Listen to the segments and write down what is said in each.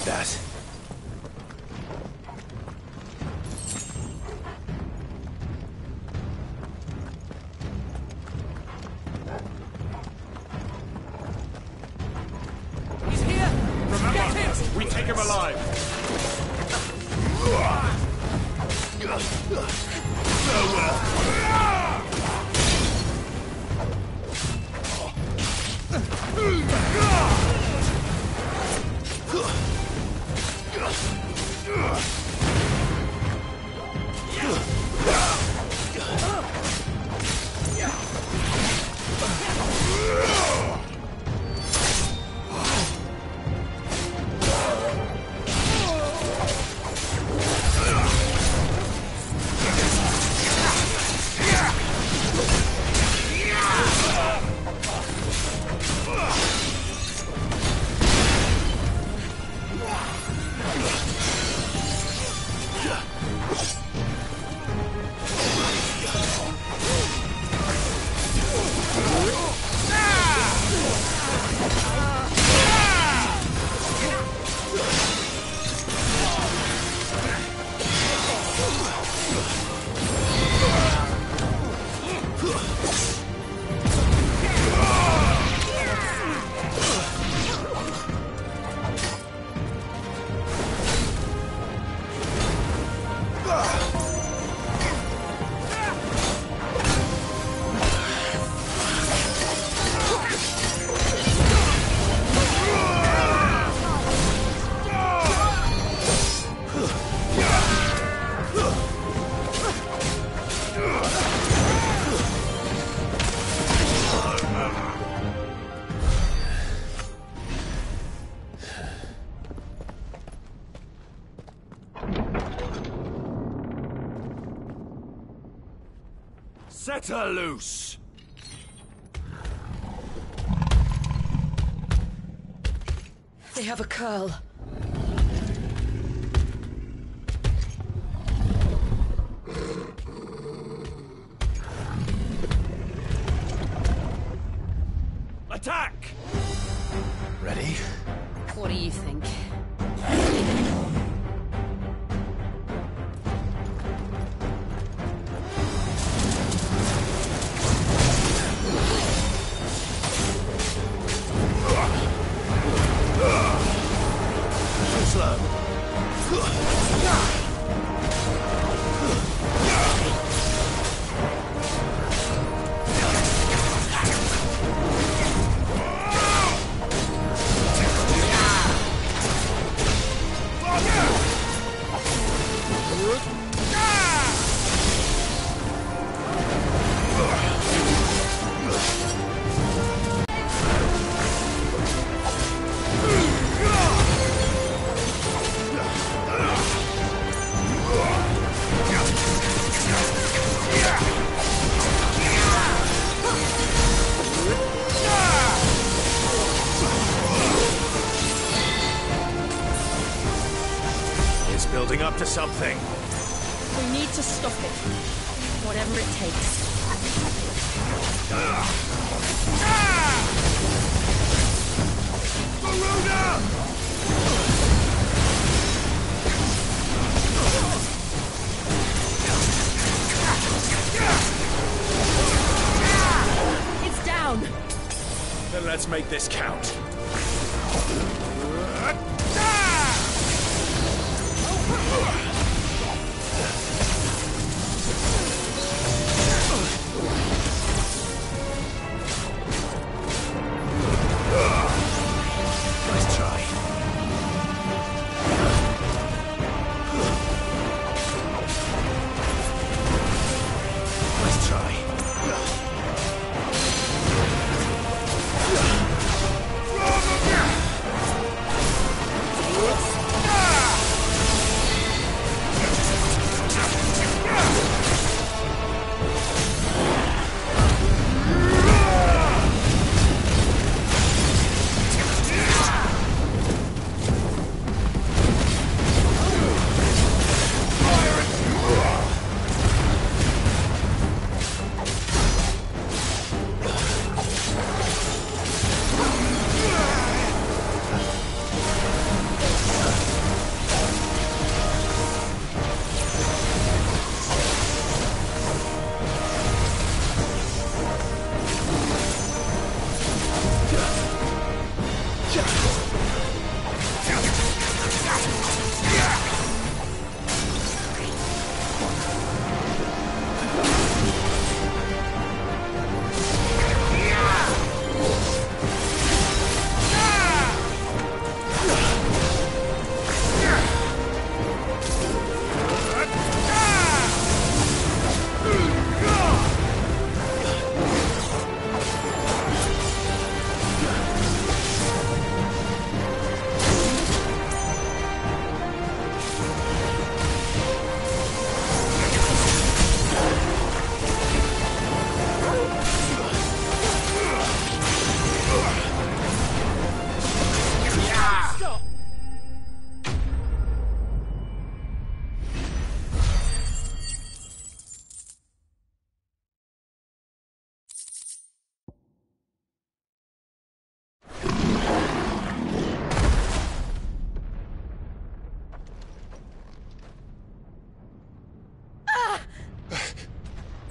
that. He's here! Remember, Get him! we take him alive. Set her loose! They have a curl. Attack! Ready? What do you think? Building up to something. We need to stop it. Whatever it takes. Garuda! It's down! Then let's make this count. Nice try. Nice try.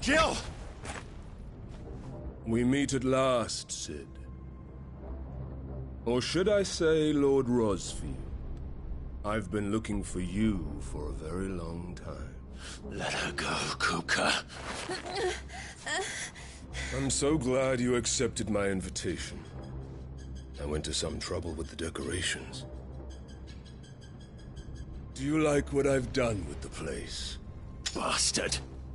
Jill! We meet at last, Cid. Or should I say, Lord Rosfield? I've been looking for you for a very long time. Let her go, Kupka. I'm so glad you accepted my invitation. I went to some trouble with the decorations. Do you like what I've done with the place? Bastard!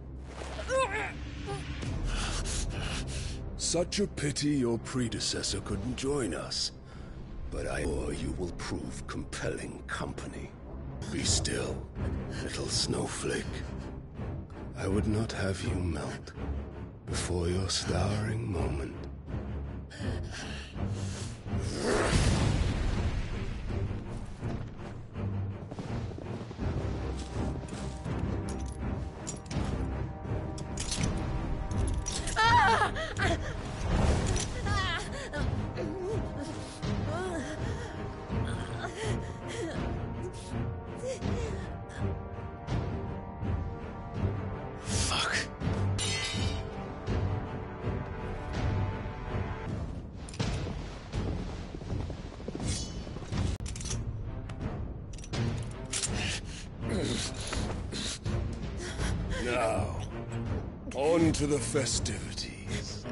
Such a pity your predecessor couldn't join us. But or you will prove compelling company. Be still, little snowflake. I would not have you melt before your starring moment. Fuck. Now, on to the festivities.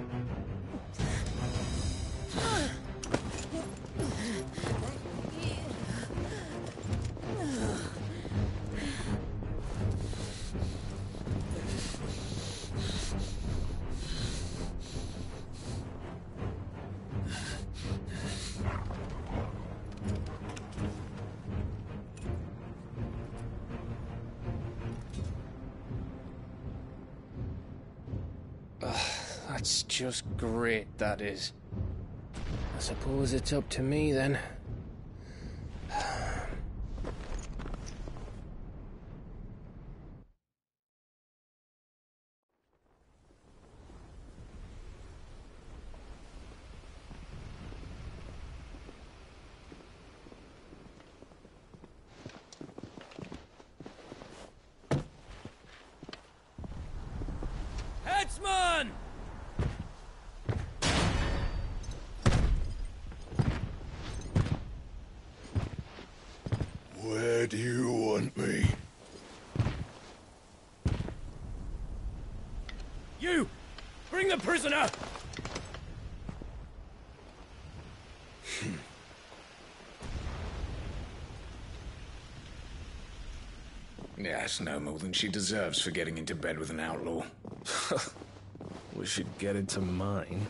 That's just great, that is. I suppose it's up to me then. Headsman! Where do you want me? You! Bring the prisoner! Yeah, it's no more than she deserves for getting into bed with an outlaw. We should get into mine.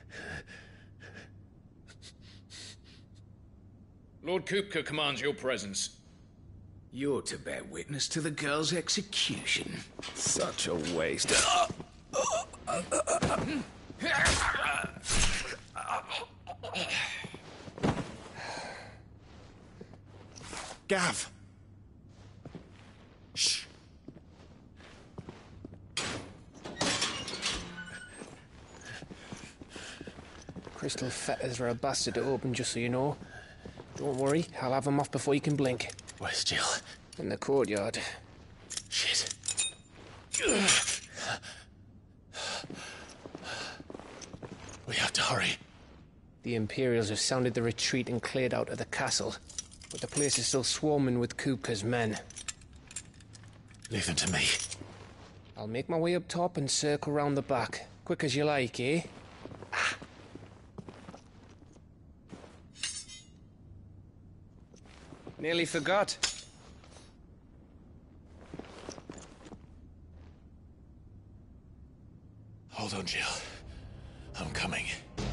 Lord Kupka commands your presence. You're to bear witness to the girl's execution. Such a waste. Gav! Shh. Crystal fetters are a bastard to open, just so you know. Don't worry, I'll have them off before you can blink. Where's Jill? In the courtyard. Shit. We have to hurry. The Imperials have sounded the retreat and cleared out of the castle. But the place is still swarming with Kupka's men. Leave them to me. I'll make my way up top and circle round the back. Quick as you like, eh? Nearly forgot. Hold on, Jill. I'm coming.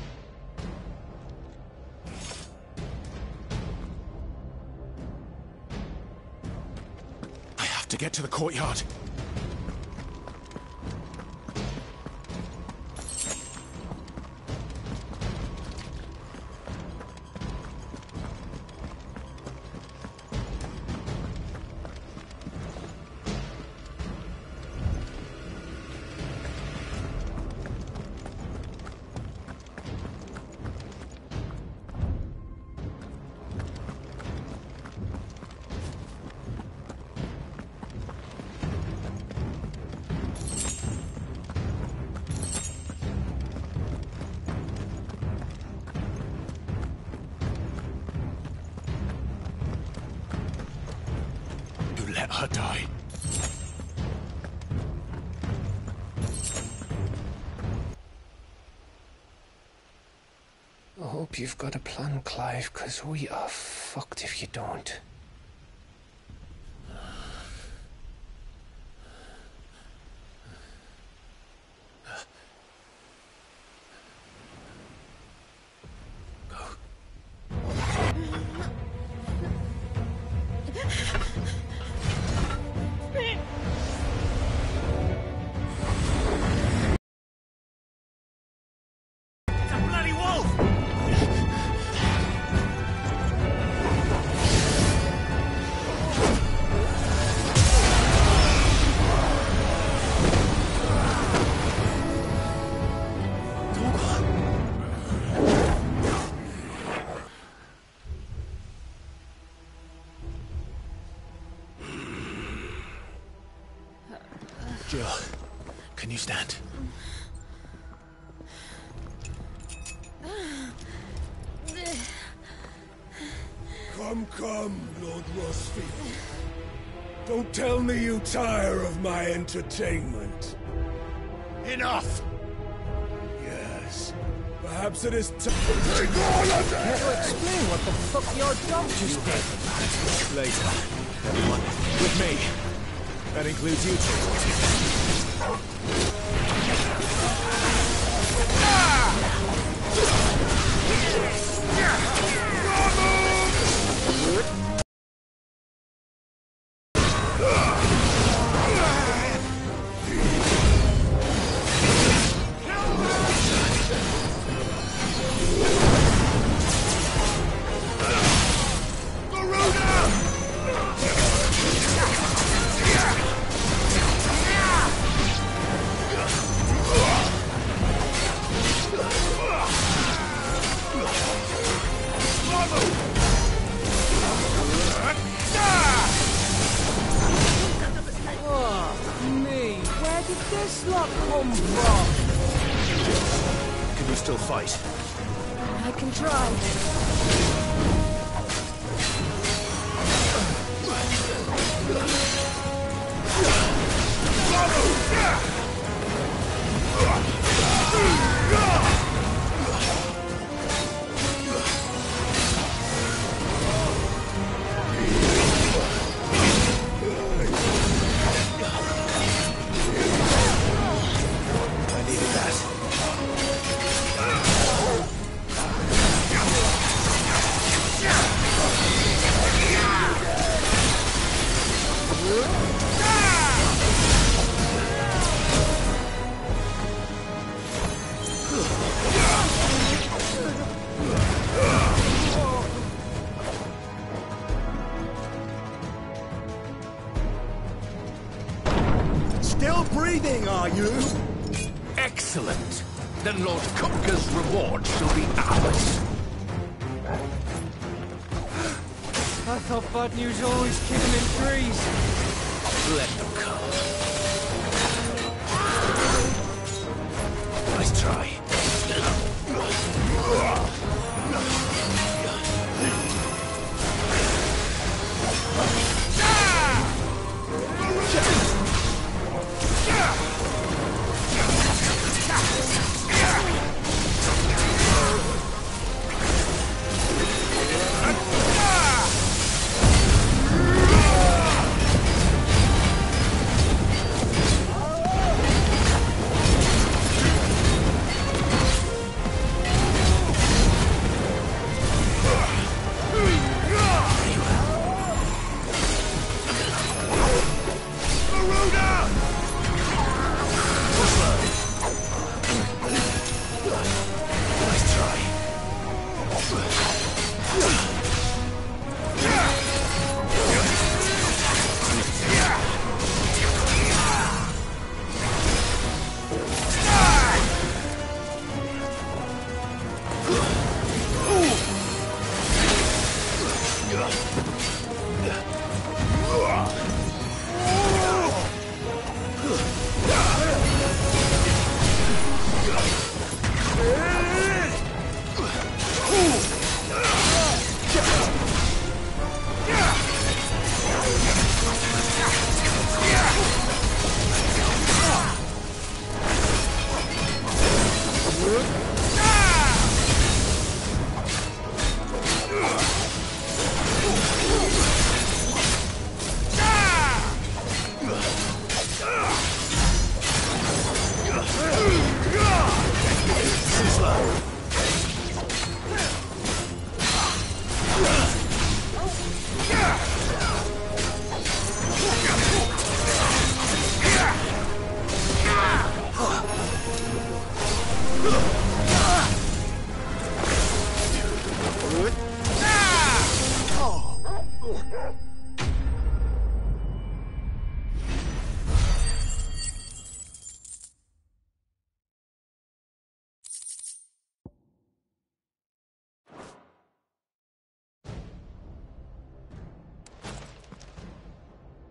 I have to get to the courtyard. let her die. I hope you've got a plan, Clive, because we are fucked if you don't. Jill, can you stand? Come, Lord Rosfield. Don't tell me you tire of my entertainment. Enough! Yes. Perhaps it is time to take all of them! Explain what the fuck your dog just did. Later. Everyone, with me. That includes you two. Where did this lot come from? Can you still fight? I can try. I needed that. Still breathing, are you? Excellent. Then Lord Kupka's reward shall be ours. I thought bad news always came in threes. Let them come. Nice try.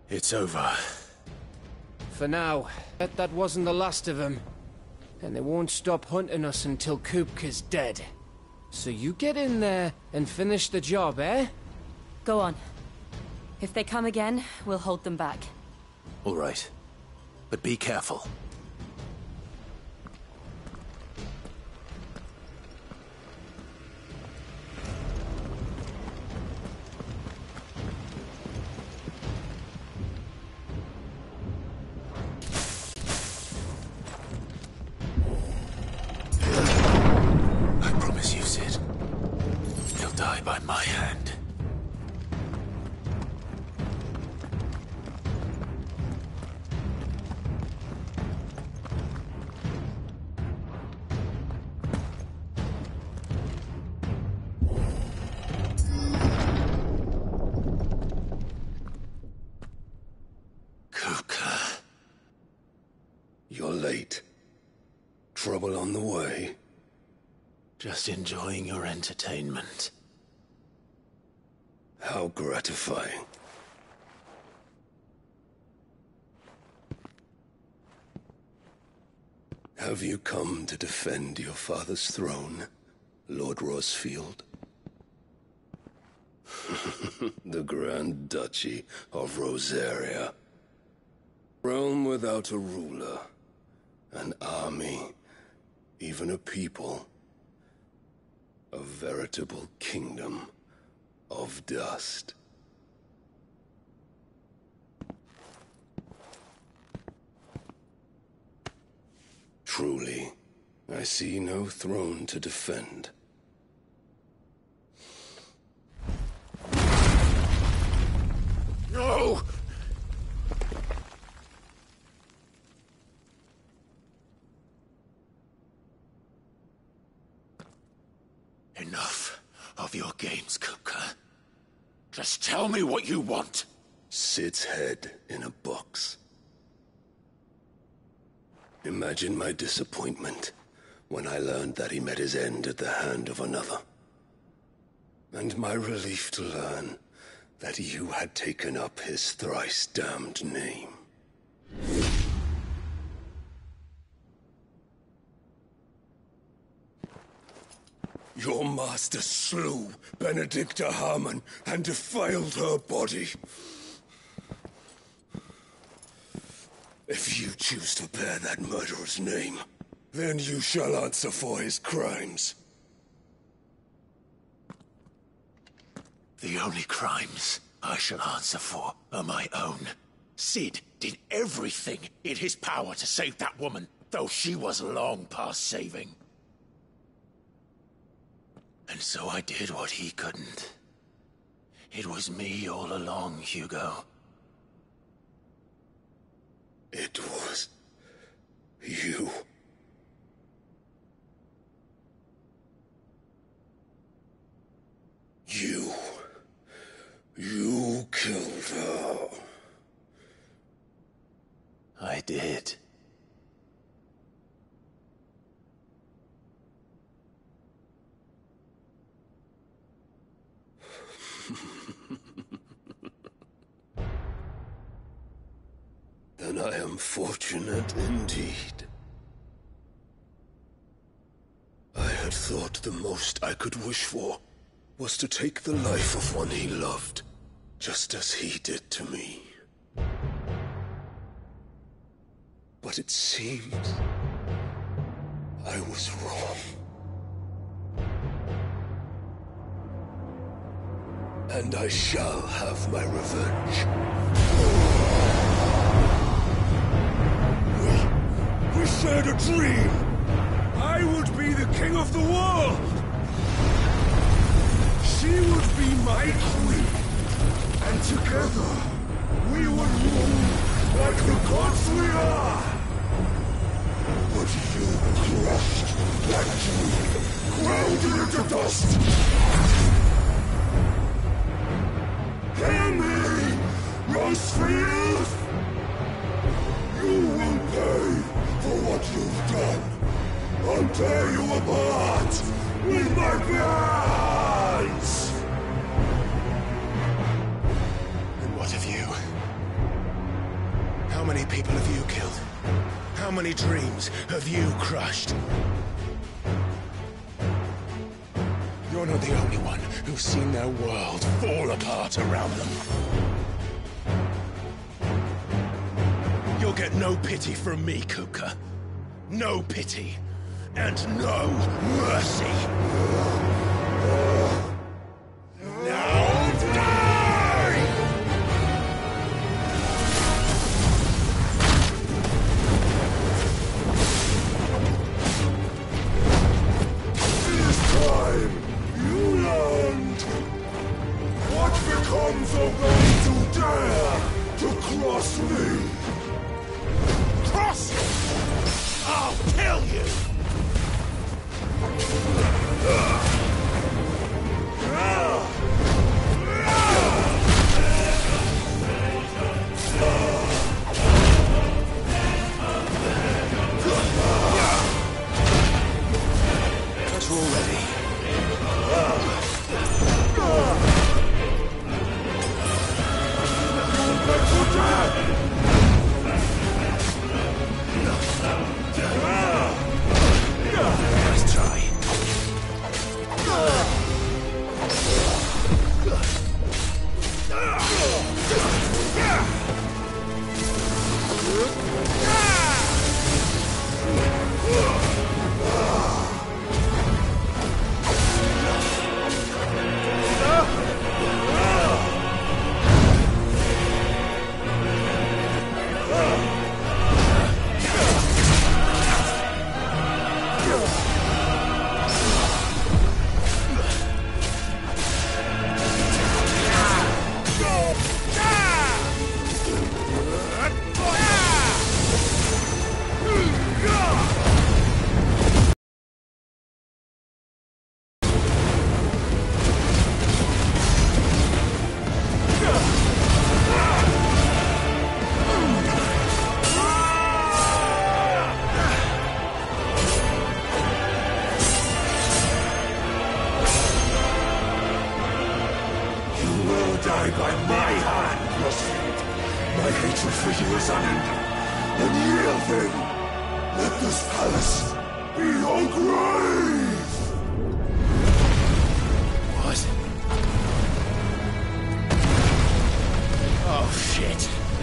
It's over. For now. Bet that wasn't the last of them. And they won't stop hunting us until Kupka's dead. So you get in there and finish the job, eh? Go on. If they come again, we'll hold them back. All right. But be careful. I promise you, Sid. He'll die by my hand. You're late. Trouble on the way? Just enjoying your entertainment. How gratifying. Have you come to defend your father's throne, Lord Rosfield? The Grand Duchy of Rosaria. Realm without a ruler. An army. Even a people. A veritable kingdom of dust. Truly, I see no throne to defend. No! Enough of your games, Kupka. Just tell me what you want. Sid's head in a box. Imagine my disappointment when I learned that he met his end at the hand of another. And my relief to learn that you had taken up his thrice-damned name. Your master slew Benedicta Harmon and defiled her body. If you choose to bear that murderer's name, then you shall answer for his crimes. The only crimes I shall answer for are my own. Sid did everything in his power to save that woman, though she was long past saving. And so I did what he couldn't. It was me all along, Hugo. It was you. You killed her. I did. Then I am fortunate indeed. I had thought the most I could wish for was to take the life of one he loved, just as he did to me. But it seems I was wrong. And I shall have my revenge. We shared a dream! I would be the king of the world! She would be my queen! And together, we would rule like the gods we are! But you crushed that dream, ground it into dust! Hear me, Rosfield! You will pay for what you've done. I'll tear you apart with my hands! And what of you? How many people have you killed? How many dreams have you crushed? You're not the only one who's seen their world fall apart around them. You'll get no pity from me, Kupka. No pity. And no mercy. Now die! This time, you learned. What becomes of those who dare to cross me? Cross you! I'll kill you! But we're ready. Nice try. Die by my hand, Crossfield. My hatred for you is unending. Unyielding. Let this palace be your grave! What? Oh, shit.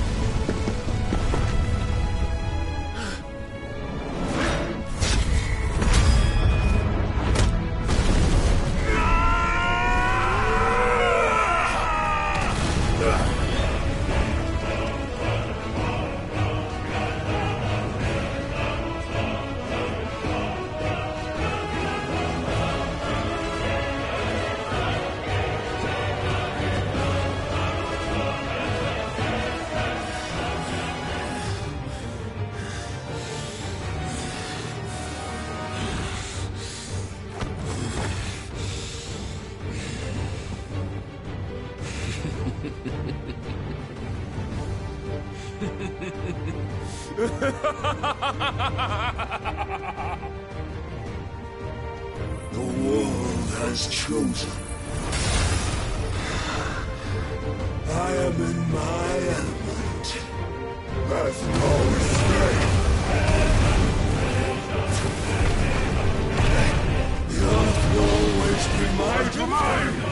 The world has chosen. I am in my element. There's no escape. The earth will always be my domain.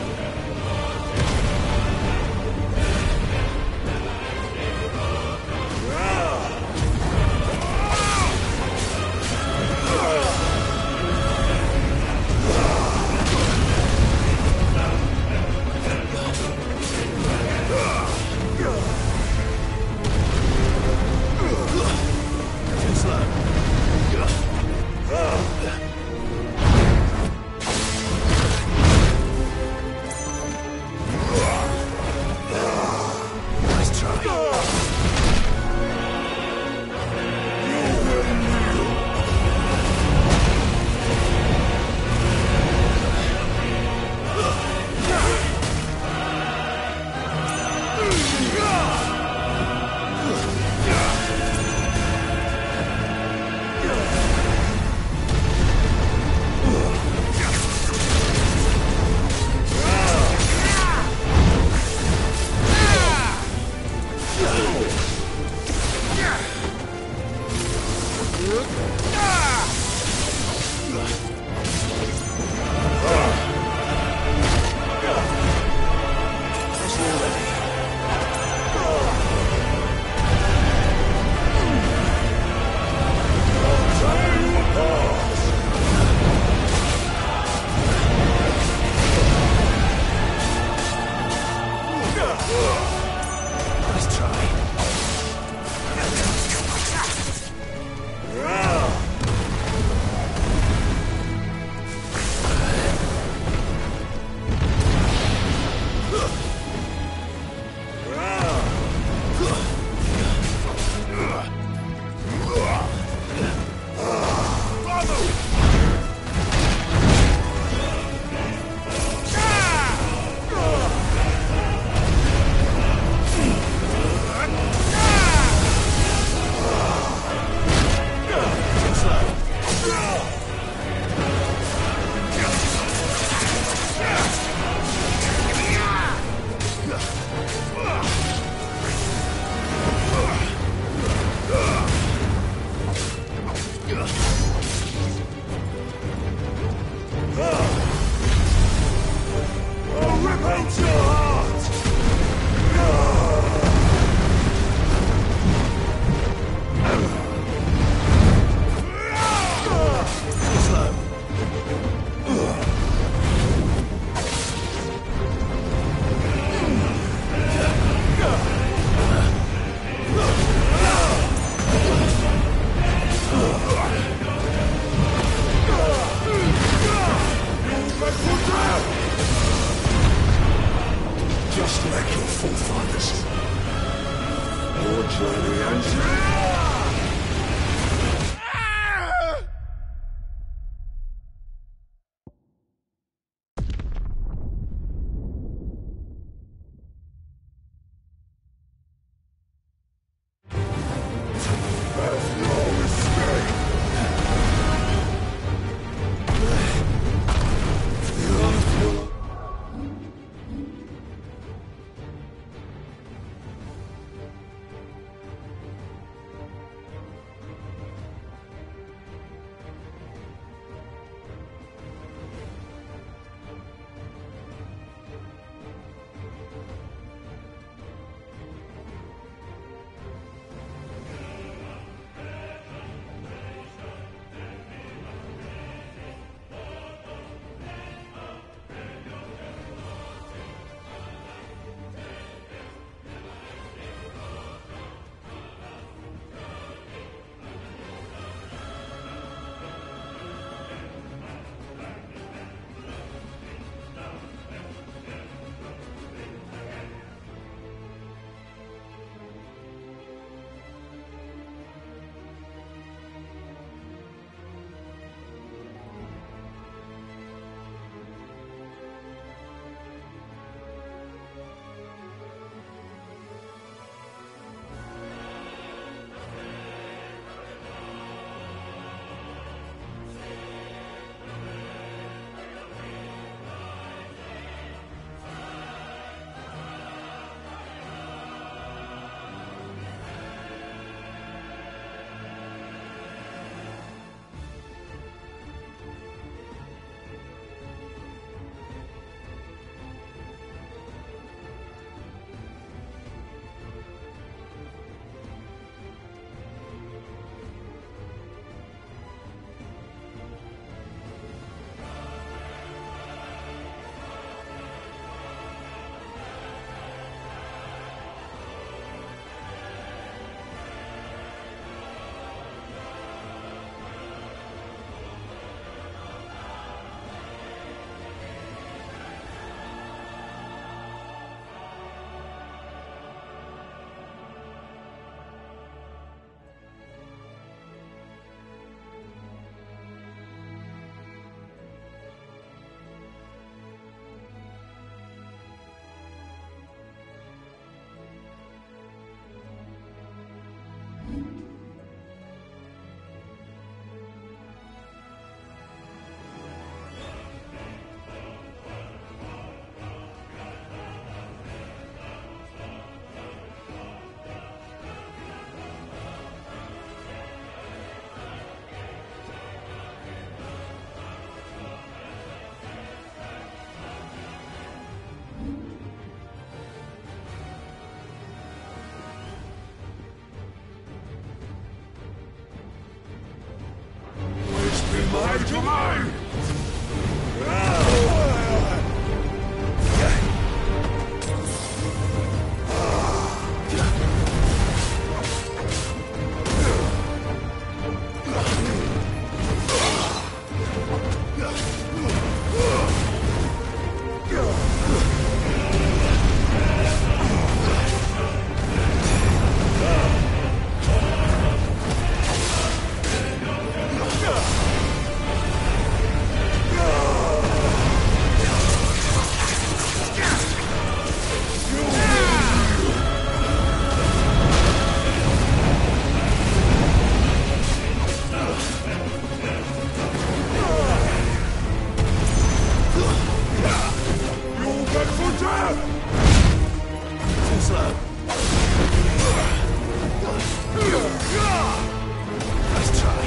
Let's try.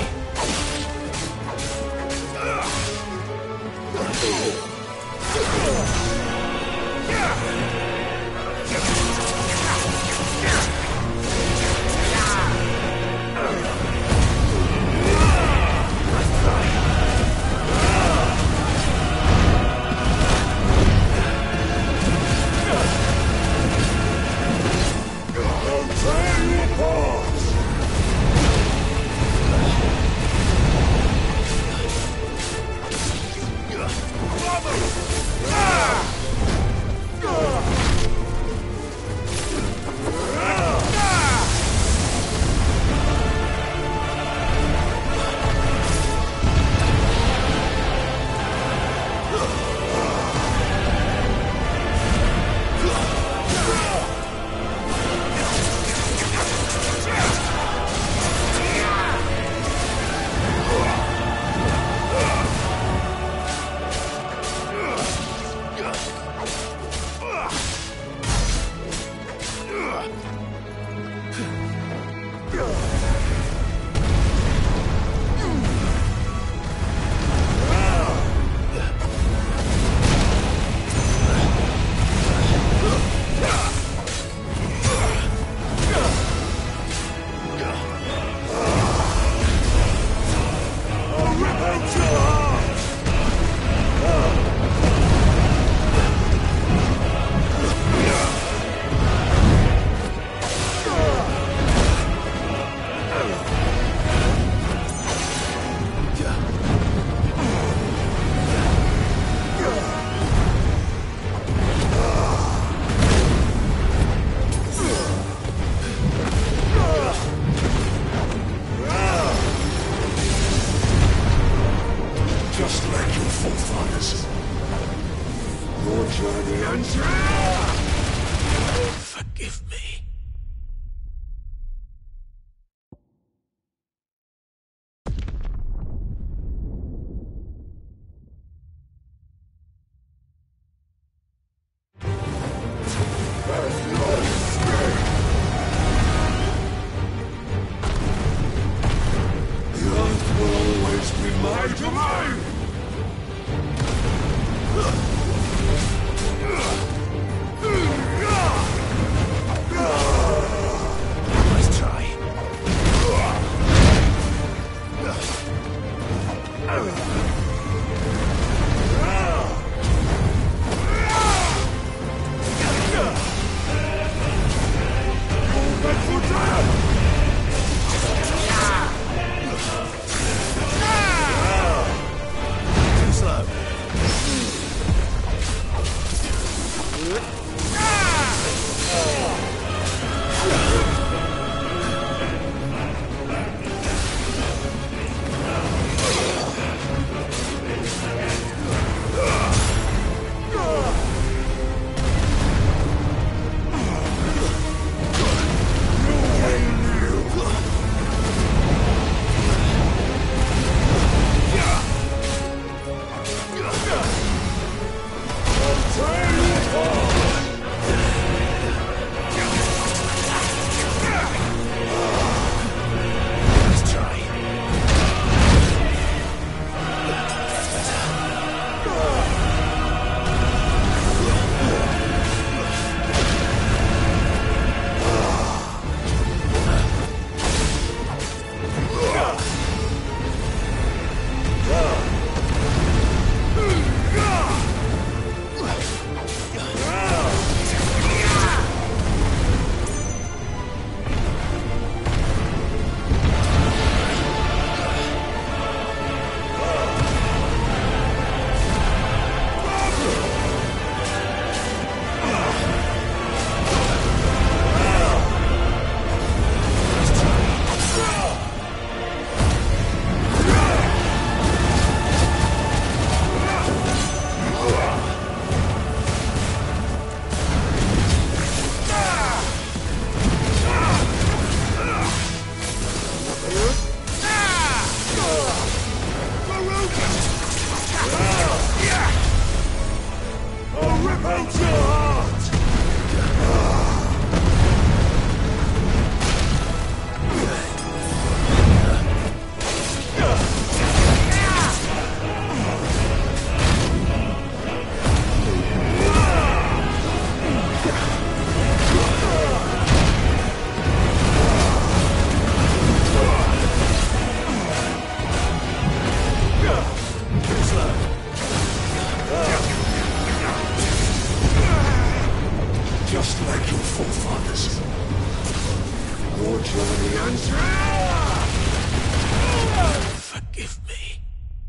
Forgive me.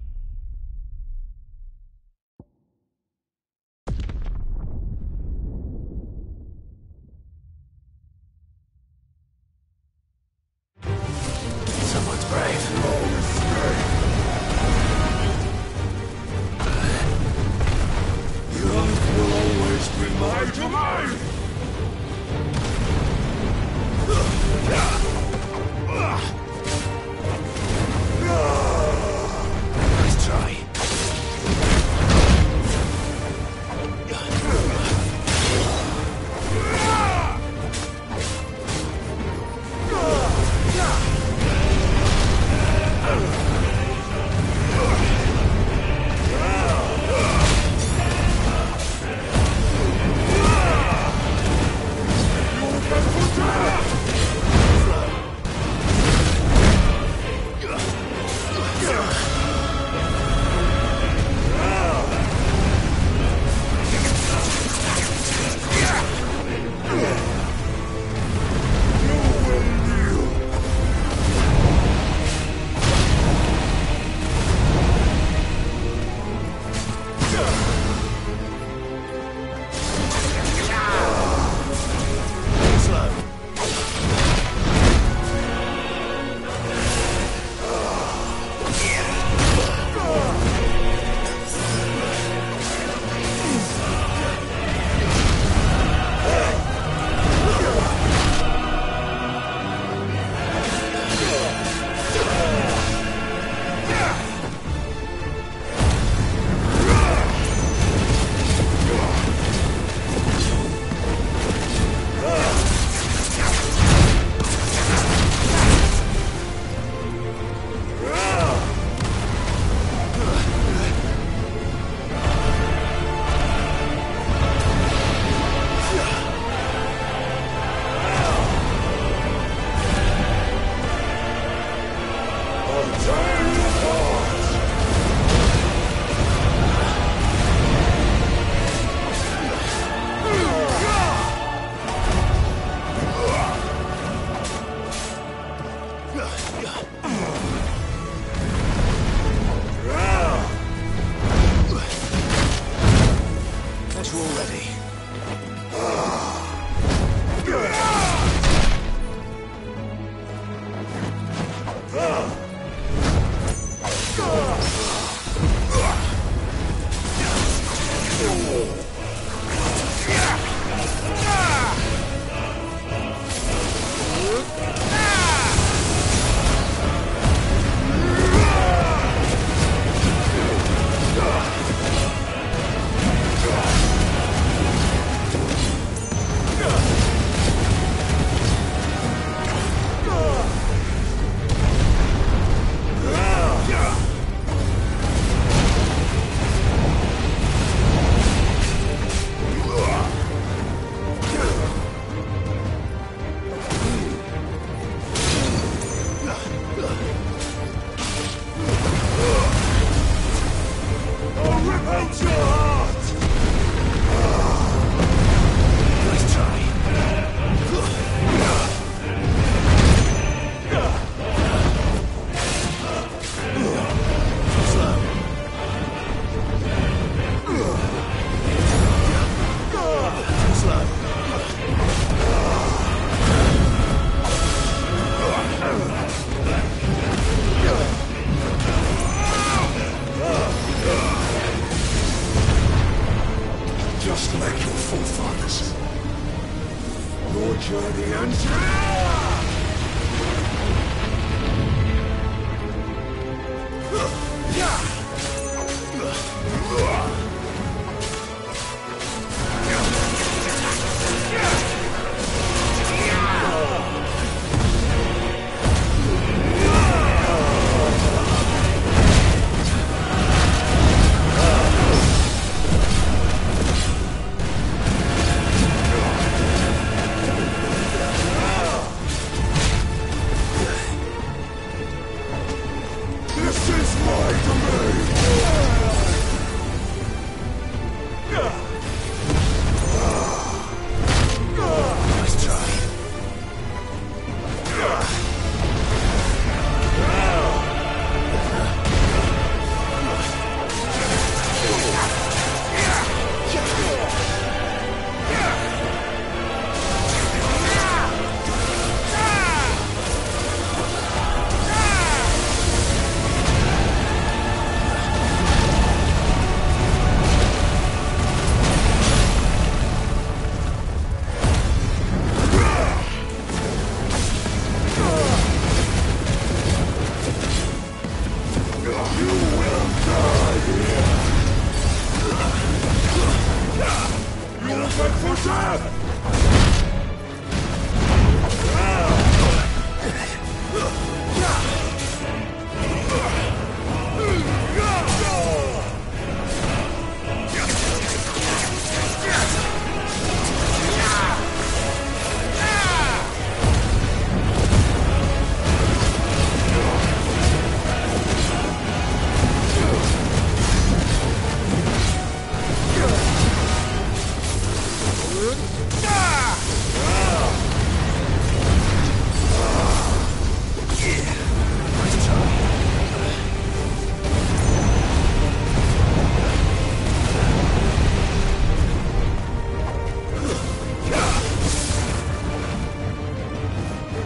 Someone's brave. Young will always be my domain!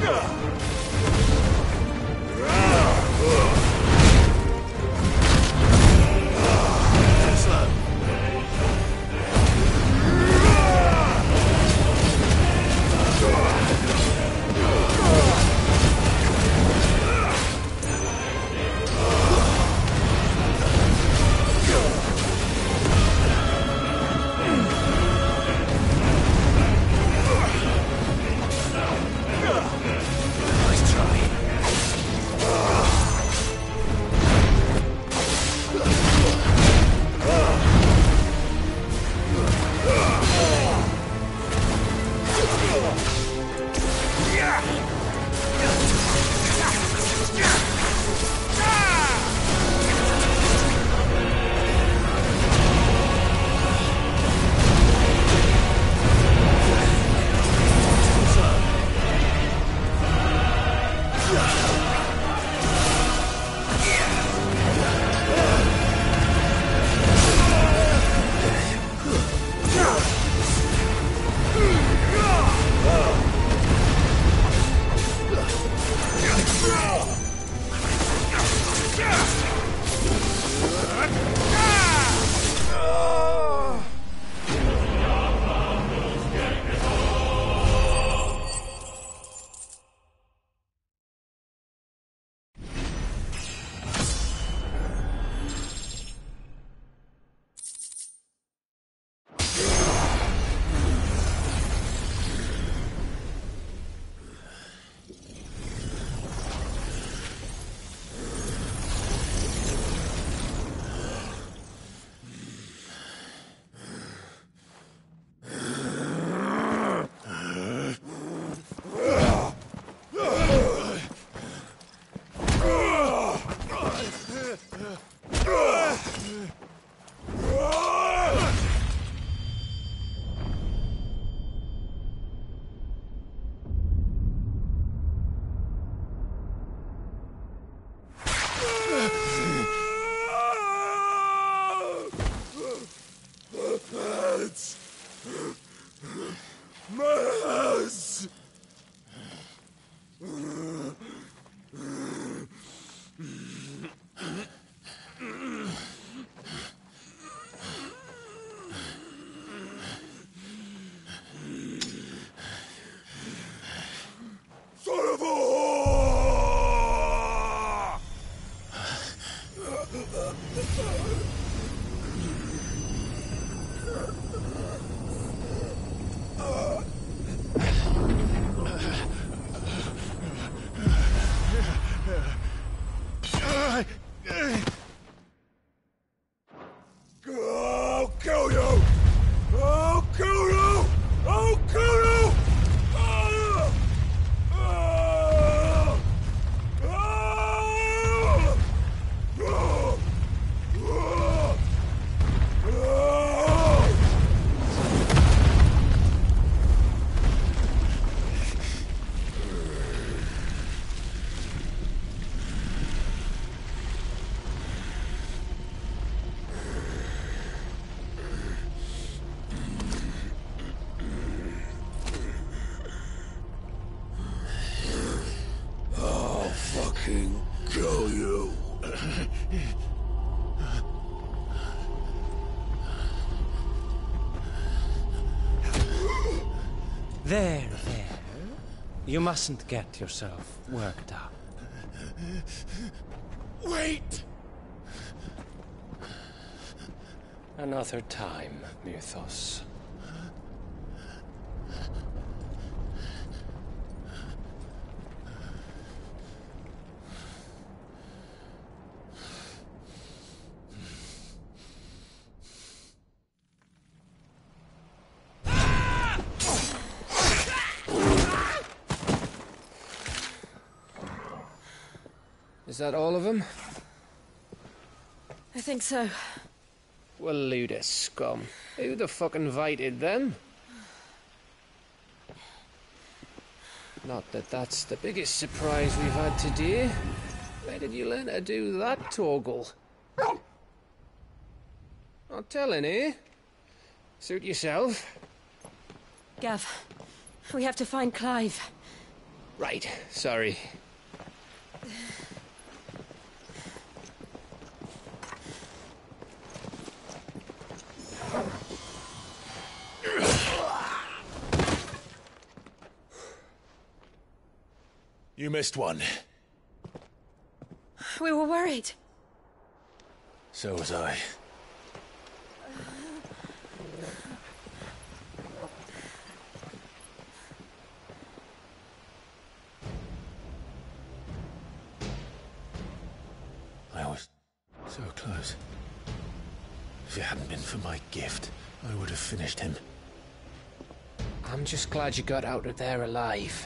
Kill you. There. You mustn't get yourself worked up. Wait! Another time, Mythos. Is that all of them? I think so. Well, Luda scum. Who the fuck invited them? Not that that's the biggest surprise we've had today. Where did you learn to do that, Torgal? Not telling, eh? Suit yourself. Gav, we have to find Clive. Right, sorry. You missed one. We were worried. So was I. I was so close. If it hadn't been for my gift, I would have finished him. I'm just glad you got out of there alive.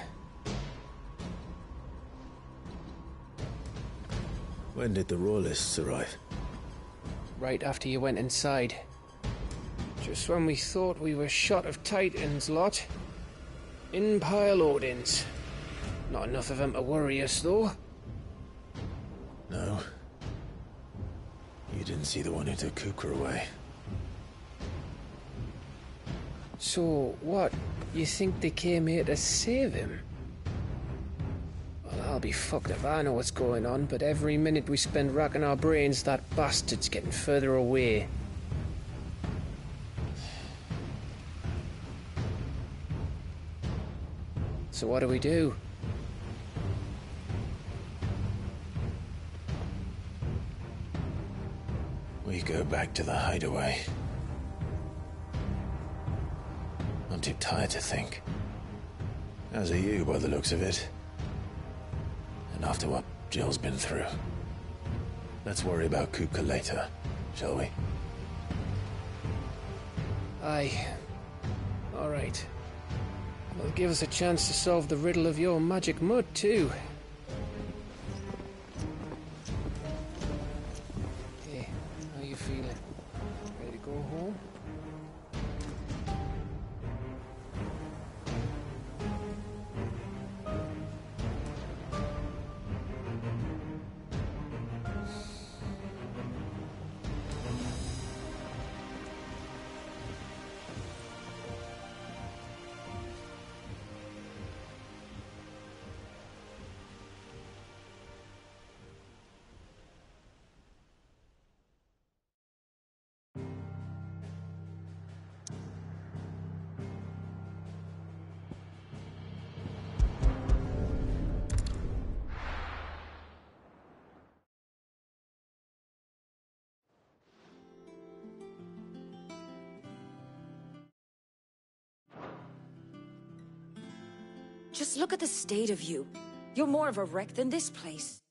When did the Royalists arrive? Right after you went inside. Just when we thought we were shot of Titans, lot. In pile Odins. Not enough of them to worry us, though. No. You didn't see the one who took Kupka away. So, what? You think they came here to save him? Well, I'll be fucked if I know what's going on, but every minute we spend racking our brains, that bastard's getting further away. So what do we do? We go back to the hideaway. I'm too tired to think. As are you, by the looks of it. And after what Jill's been through. Let's worry about Kupka later, shall we? Aye. All right. Well, give us a chance to solve the riddle of your magic mud, too. Hey, how you feeling? Ready to go home? Just look at the state of you. You're more of a wreck than this place.